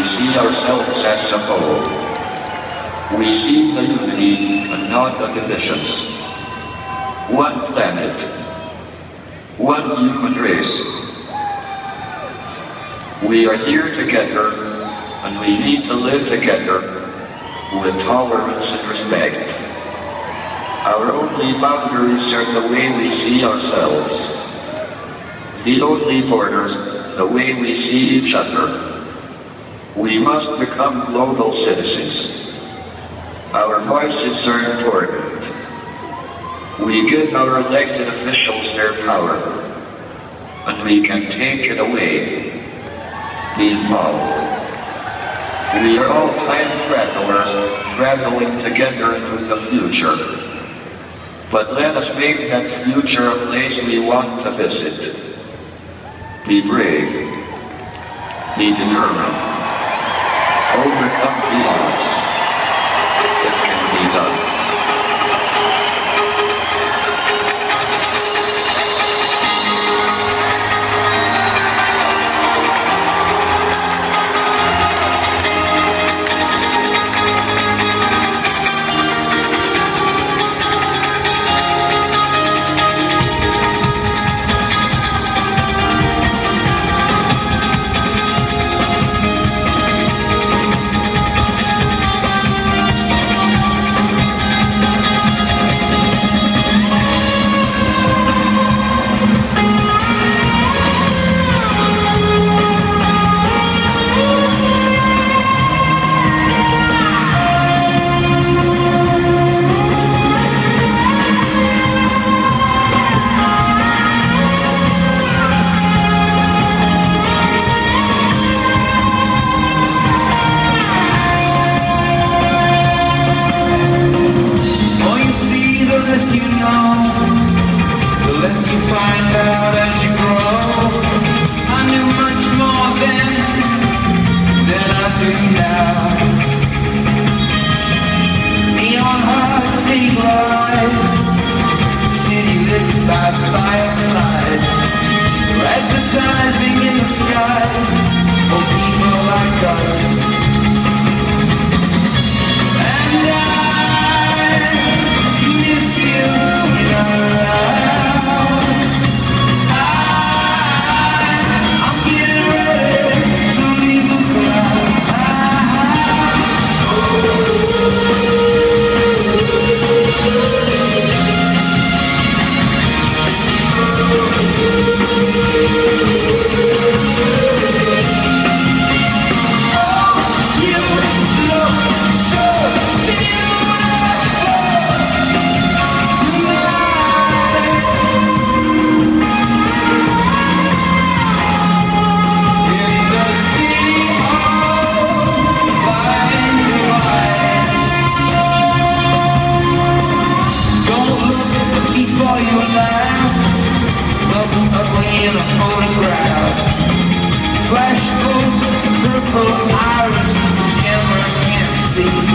we see ourselves as a whole. We see the unity and not the divisions. One planet, one human race. We are here together, and we need to live together with tolerance and respect. Our only boundaries are the way we see ourselves. The only borders, the way we see each other. We must become global citizens. Our voices are important. We give our elected officials their power, and we can take it away. Be involved. We are all time travelers, traveling together into the future. But let us make that future a place we want to visit. Be brave. Be determined. Overcome the odds. It can be done. Flash bulbs, purple irises, the camera can't see.